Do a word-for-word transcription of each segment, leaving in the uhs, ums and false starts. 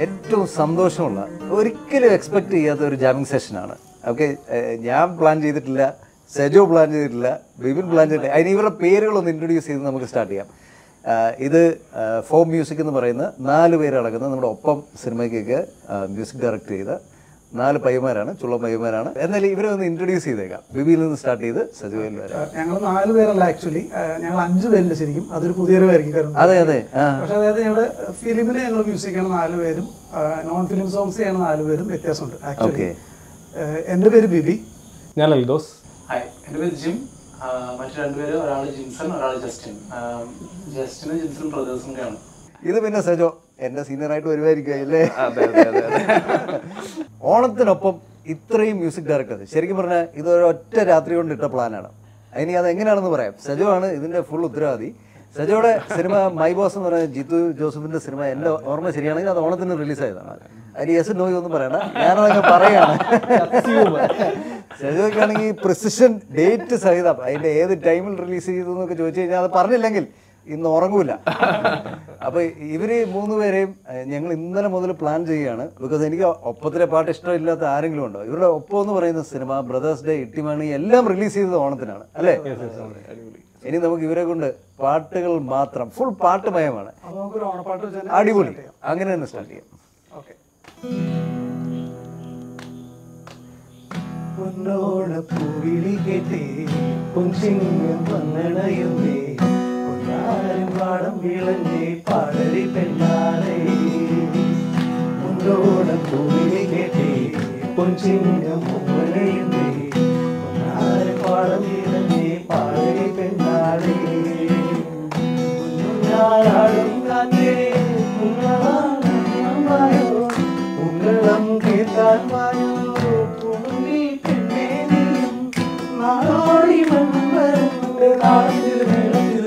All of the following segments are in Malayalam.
ഏറ്റവും സന്തോഷമുള്ള ഒരിക്കലും എക്സ്പെക്ട് ചെയ്യാത്ത ഒരു ജാമിങ് സെഷനാണ്. ഓക്കെ, ഞാൻ പ്ലാൻ ചെയ്തിട്ടില്ല, സെജോ പ്ലാൻ ചെയ്തിട്ടില്ല, ബിബിൻ പ്ലാൻ ചെയ്തിട്ടില്ല. അതിന് ഇവരുടെ പേരുകളൊന്ന് ഇൻട്രൊഡ്യൂസ് ചെയ്ത് നമുക്ക് സ്റ്റാർട്ട് ചെയ്യാം. ഇത് ഫോം മ്യൂസിക് എന്ന് പറയുന്ന നാല് പേര് അടങ്ങുന്ന നമ്മുടെ ഒപ്പം സിനിമയ്ക്കൊക്കെ മ്യൂസിക് ഡയറക്റ്റ് ചെയ്ത നാല് പയ്യന്മാരാണ്, ചുള്ള പയ്യന്മാരാണ്. എന്നാലും ഇവരെ ഒന്ന് ഇൻട്രൊഡ്യൂസ് ചെയ്തേക്കാം. ബിബിയിൽ നിന്ന് സ്റ്റാർട്ട് ചെയ്ത് സജുവിൽ വരെ. ഞങ്ങൾ നാല് പേരല്ല, ആക്ച്വലി ഞങ്ങൾ അഞ്ചു പേരുണ്ട് ശരിക്കും. അതൊരു പുതിയൊരു പേർക്ക്. അതെ അതെ. പക്ഷെ അതായത് ഞങ്ങളുടെ ഫിലിമിൽ ഞങ്ങൾ മ്യൂസിക്കാണ് നാല് പേരും, നോൺ ഫിലിം സോങ്സ് ചെയ്യണ നാല് പേരും വ്യത്യാസമുണ്ട് ആക്ച്വലി. എൻ്റെ പേര് ബിബി. ഞാൻ എൽദോസ്. ഹായ്, എൻ്റെ പേര് ജിം. മറ്റു രണ്ടുപേര്, ഒരാൾ ജിൻസൺ, ഒരാൾ ജസ്റ്റിൻ. ജസ്റ്റിനും ജിൻസൺ ബ്രദേഴ്സും കൂടെയാണ്. ഇത് പിന്നെ സജോ എൻ്റെ സീനിയറായിട്ട് വരുമായിരിക്കും അല്ലേ? ഓണത്തിനൊപ്പം ഇത്രയും മ്യൂസിക് ഡയറക്ടർ ശരിക്കും പറഞ്ഞാൽ ഇതൊരൊറ്റ രാത്രി കൊണ്ട് ഇട്ട പ്ലാനാണ്. ഇനി അത് എങ്ങനെയാണെന്ന് പറയാം. സജോ ആണ് ഇതിൻ്റെ ഫുൾ ഉത്തരവാദി. സജോയുടെ സിനിമ മൈ ബോസ് എന്ന് പറയുന്ന ജിത്തു ജോസഫിൻ്റെ സിനിമ എൻ്റെ ഓർമ്മ ശരിയാണെങ്കിൽ അത് ഓണത്തിന് റിലീസായതാണ്. അതിന് യെസ് നോയി ഒന്നും പറയണ്ട, ഞാനതൊക്കെ പറയാണ്. സജോയ്ക്കാണെങ്കിൽ പ്രിസിഷൻ ഡേറ്റ് സഹിതം അതിൻ്റെ ഏത് ടൈമിൽ റിലീസ് ചെയ്തു എന്നൊക്കെ ചോദിച്ചു കഴിഞ്ഞാൽ അത് പറഞ്ഞില്ലെങ്കിൽ ഇന്ന് ഉറങ്ങൂല. അപ്പോൾ ഇവർ മൂന്ന് പേരെയും ഞങ്ങൾ ഇന്നലെ മുതൽ പ്ലാൻ ചെയ്യുകയാണ്. ബിക്കോസ് എനിക്ക് ഒപ്പത്തിലെ പാട്ട് ഇഷ്ടമില്ലാത്ത ആരെങ്കിലും ഉണ്ടോ? ഇവരുടെ ഒപ്പം എന്ന് പറയുന്ന സിനിമ, ബ്രദേഴ്സ് ഡേ, ഇട്ടിമണി എല്ലാം റിലീസ് ചെയ്തത് ഓണത്തിനാണ് അല്ലേ? ഇനി നമുക്ക് ഇവരെ കൊണ്ട് പാട്ടുകൾ മാത്രം, ഫുൾ പാട്ടുമയമാണ്. അടിപൊളി. അങ്ങനെ തന്നെ സ്റ്റാർട്ട് ചെയ്യാം. ഓക്കെ. പാടം വിളഞ്ഞേ പാടരി പെണ്ണാളേ മുന്നോട പൂവിളി കേട്ടേ പൊൻചിങ്ങം മുമ്പളയുന്നേ പാടം വിളഞ്ഞേ പാടരി പെണ്ണാളേ കുഞ്ഞാടും കാറ്റേ ഉങ്ങളായോ ഉങ്ങളും കേട്ടാൻ വായോ പൂമി പെണ്ണേ നീയും നാടോടി മൺവരന്റെ നാളിൽ മേളത്തിൽ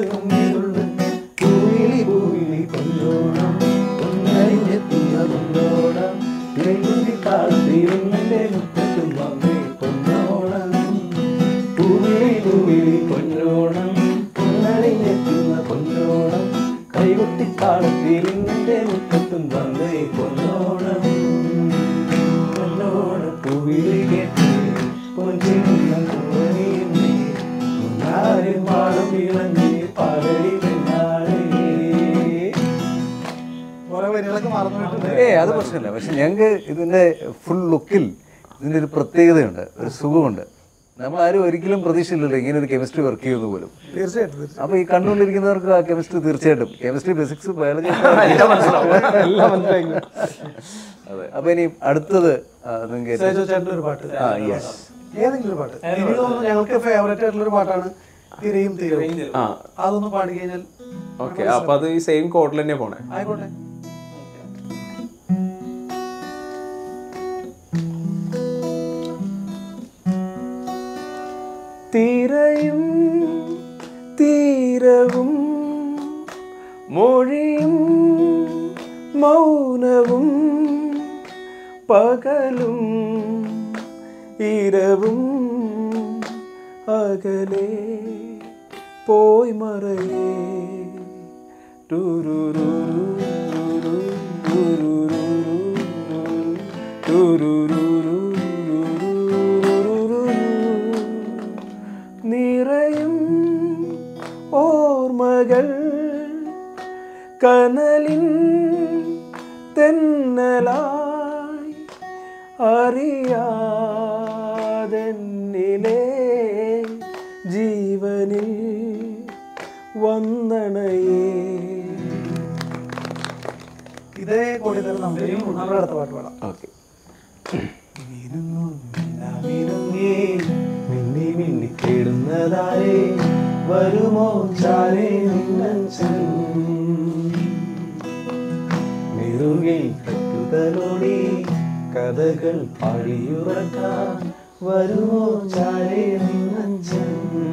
ഏ അത് പ്രശ്നമില്ല. പക്ഷെ ഞങ്ങൾക്ക് ഇതിൻ്റെ ഫുൾ ലുക്കിൽ ഇതിൻ്റെ ഒരു പ്രത്യേകതയുണ്ട്, ഒരു സുഖമുണ്ട്. നമ്മളാരും ഒരിക്കലും പ്രതീക്ഷയില്ലല്ലോ ഇങ്ങനെ ഒരു കെമിസ്ട്രി വർക്ക് ചെയ്യുന്നത് പോലും. തീർച്ചയായിട്ടും. അപ്പോൾ ഈ കണ്ടുകൊണ്ടിരിക്കുന്നവർക്ക് ആ കെമിസ്ട്രി തീർച്ചയായിട്ടും, കെമിസ്ട്രി, ഫിസിക്സ്, ബയോളജി എല്ലാം മനസ്സിലായി. അതെ. അപ്പോൾ ഇനി അടുത്തത് ചേട്ടൻ്റെ ഒരു പാട്ട്, ഏതെങ്കിലും ഒരു പാട്ട്. എനിക്ക് തോന്നുന്നു ഞങ്ങൾക്ക് ഫേവറേറ്റ് ആയിട്ടുള്ള ഒരു പാട്ടാണ് തിരയും തീരവും. അതൊന്ന് പാടി കഴിഞ്ഞാൽ ഓക്കെ. അപ്പൊ അത് ഈ സെയിം കോഡിൽ തന്നെ പോണേ? ആയിക്കോട്ടെ. തിരയും തീരവും മൊഴിയും മൗനവും പകലും ഇരവും അകലെ പോയി മറയേ ടുരുരു നിറയും ഓർമ്മകൾ കനലിൻ തെന്നലായി അറിയാതെന്നിലെ ജീവനിൽ വന്നണയേ. ഇതേ കൂടി തന്നെ നമ്മുടെ അടുത്ത പാട്ട് പാടാം. ഓക്കെ. മിന്നി മിന്നി തേടുന്നതാരേ വരുമോ ചാരേ നിന്നച്ഛൻ നെറുകയിൽ കട്ടുതലോടി കഥകൾ പാടിയുറക്കാൻ വരുമോ ചാരേ നിന്നച്ഛൻ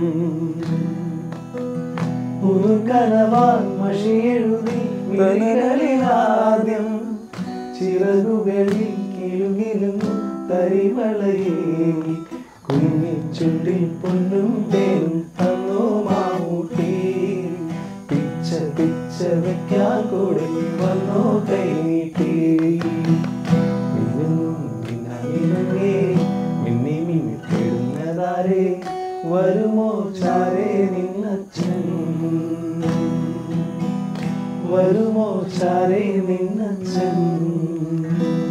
കനവാൻ മഷിയെഴുതി ആദ്യം ചിറകുകളിൽ കിലുകിലുന്നു തരിമളയേ കുഞ്ഞിച്ചുണ്ടിൽ പൊന്നും തേനും തന്നോ മാമൂട്ടി പിച്ച പിച്ച വെക്കാൻ കൂടെ വന്നോ കൈ നീട്ടി മിന്നുന്നു മിന്നാമിനുങ്ങേ മിന്നി മിന്നി തേടുന്നതാരേ വരുമോ ചാരേ നിന്നച്ഛൻ വരുമോ ചാരേ നിന്നച്ഛൻ